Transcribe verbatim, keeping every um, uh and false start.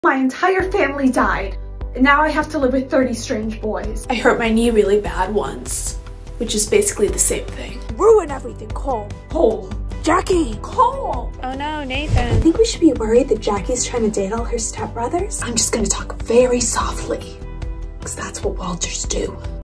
My entire family died, and now I have to live with thirty strange boys. I hurt my knee really bad once, which is basically the same thing. Ruin everything, Cole. Cole. Jackie! Cole! Oh no, Nathan. I think we should be worried that Jackie's trying to date all her stepbrothers. I'm just gonna talk very softly, because that's what Walters do.